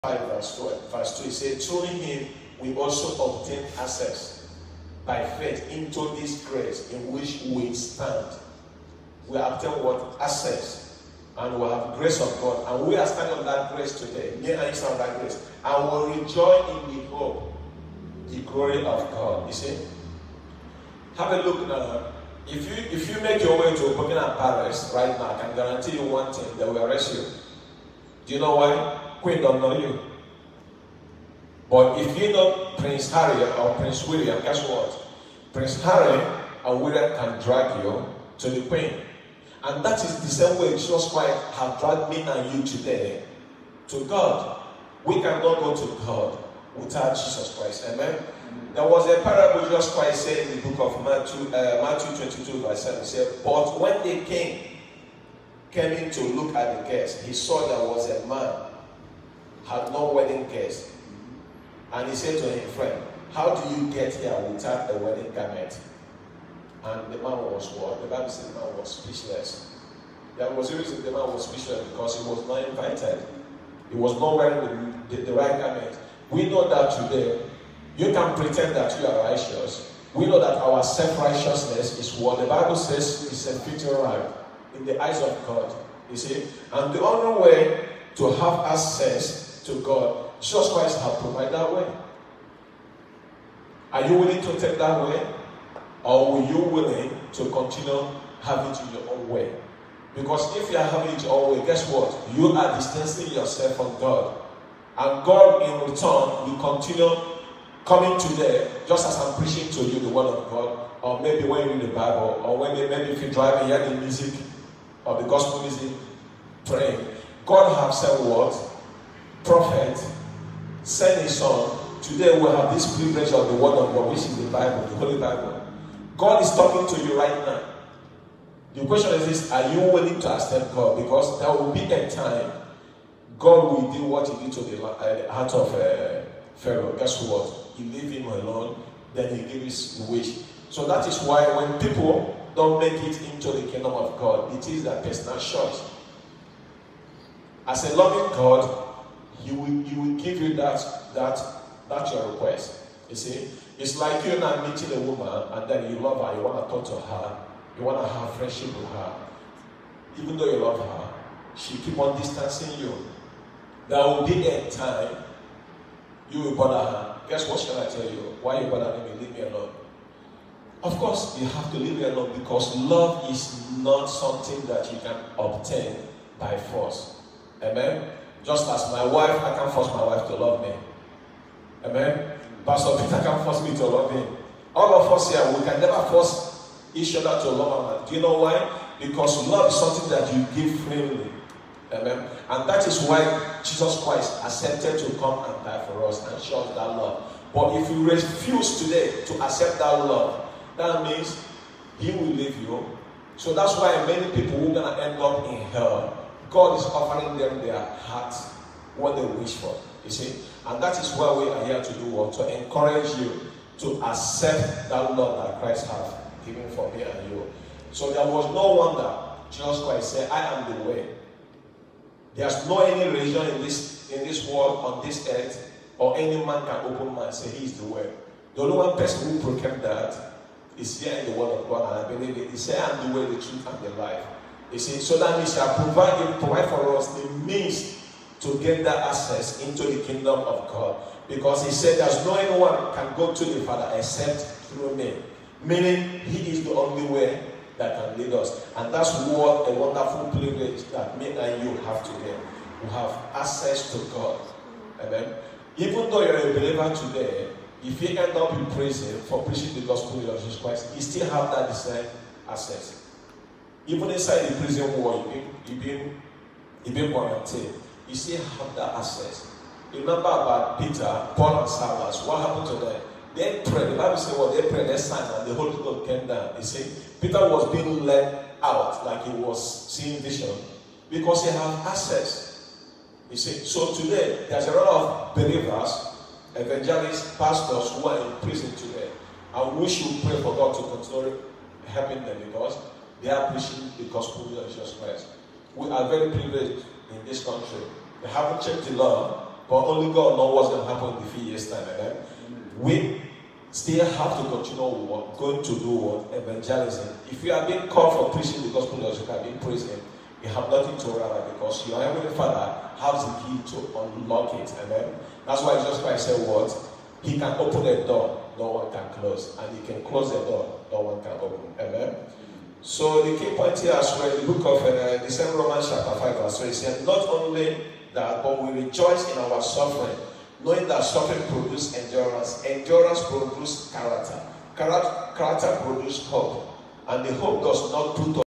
5 verse 2, it says, through him we also obtain access by faith into this grace in which we stand. We obtain what? Access. And we have grace of God. And we are standing on that grace today. Me and you stand on that grace. And will rejoice in the hope, the glory of God. You see? Have a look now. If you make your way to Buckingham Palace right now, I can guarantee you one thing, they will arrest you. Do you know why? Queen don't know you. But if you know Prince Harry or Prince William, guess what? Prince Harry and William can drag you to the Queen. And that is the same way Jesus Christ has dragged me and you today to God. We cannot go to God without Jesus Christ. Amen? There was a parable Jesus Christ said in the book of Matthew 22 verse 7. He said, but when the king came in to look at the guests, he saw there was a man had no wedding guest. And he said to him, friend, how do you get here without a wedding garment? And the man was what? The Bible said the man was speechless. There was a reason the man was speechless, because he was not invited. He was not wearing the right garment. We know that today, you can pretend that you are righteous. We know that our self-righteousness is what the Bible says is a fitting right in the eyes of God. You see? And the only way to have access to God, Jesus Christ has provided that way. Are you willing to take that way? Or will you willing to continue having it in your own way? Because if you are having it your own way, guess what? You are distancing yourself from God. And God in return will continue coming today, just as I'm preaching to you the word of God, or maybe when you read the Bible, or when maybe if you drive and hear the music, or the gospel music, praying. God has said what? Prophet, send his son. Today we have this privilege of the word of God, which is the Bible, the Holy Bible. God is talking to you right now. The question is this: are you willing to accept God? Because there will be a time God will do what he did to the heart of Pharaoh. Guess what? He leave him alone, then he gave his wish. So that is why when people don't make it into the kingdom of God, it is their personal choice. As a loving God, he will give you that your request. You see, it's like you now meeting a woman and then you love her, you want to talk to her, you want to have friendship with her. Even though you love her, she keep on distancing you. There will be a time you will bother her. Guess what shall I tell you? Why you bothering me? Leave me alone. Of course, you have to leave me alone, because love is not something that you can obtain by force. Amen? Just as my wife, I can't force my wife to love me. Amen? Pastor Peter can't force me to love him. All of us here, we can never force each other to love another. Do you know why? Because love is something that you give freely. Amen? And that is why Jesus Christ accepted to come and die for us and show us that love. But if you refuse today to accept that love, that means he will leave you. So that's why many people who are going to end up in hell, God is offering them their heart, what they wish for. You see? And that is why we are here to do what? To encourage you to accept that love that Christ has given for me and you. So there was no wonder Jesus Christ said, I am the way. There's no any religion in this world, on this earth, or any man can open mouth and say he is the way. The only one person who proclaimed that is here in the word of God, and I believe it. He said, I am the way, the truth, and the life. You see, so that means he shall provide for us the means to get that access into the kingdom of God. Because he said there's no anyone can go to the Father except through me. Meaning he is the only way that can lead us. And that's what a wonderful privilege that me and you have today. We have access to God. Amen. Even though you're a believer today, if you end up in prison for preaching the gospel of Jesus Christ, you still have that same access. Even inside the prison wall, you've been quarantined. You still have that access. Remember about Peter, Paul, and Silas. What happened to them? They prayed. The Bible says, well, they prayed, they sang, and the Holy Ghost came down. You see, Peter was being led out like he was seeing vision because he had access. You see, so today, there's a lot of believers, evangelists, pastors who are in prison today. And we should pray for God to continue helping them, because they are preaching the gospel of Jesus Christ. We are very privileged in this country. They haven't changed the law, but only God knows what's going to happen in a few years' time. Amen. We still have to continue going to do what? Evangelism. If you are being called for preaching the gospel, you can be praising, you have nothing to worry about because your Heavenly Father has the key to unlock it. Amen. That's why Jesus Christ said what? He can open a door, no one can close. And he can close a door, no one can open. Amen. So the key point here as well, in the book of the same Romans chapter 5 verse 3, it said, not only that, but we rejoice in our suffering, knowing that suffering produces endurance. Endurance produces character. Character produces hope. And the hope does not put